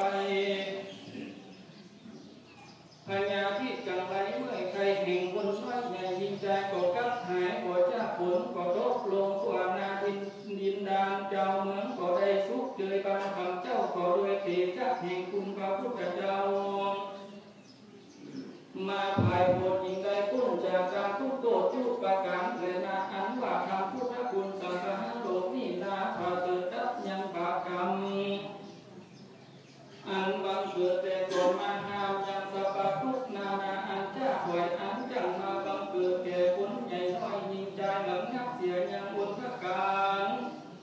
พญาที่จังไรเมื่อใครแห่งบนน้อยใหญ่ยิงใจก่อกับหายก่อจ้าฝนก่อตกลงกว่านาดินดานเจ้าเมืองก่อได้สุขเจยบางคำเจ้าก่อด้วยเทพแห่งคุณพระพุทธเจ้ามาภายโพธิงได้พ้นจากการทุกโทษทุกประการเลยนาอันว่าคำพุทธคุณสังฆะโลกนี้นาพาเกิดดับยังบาปกรรมอันบังเกิดแต่ก่อนมาหามยังสัพพะทุกนานา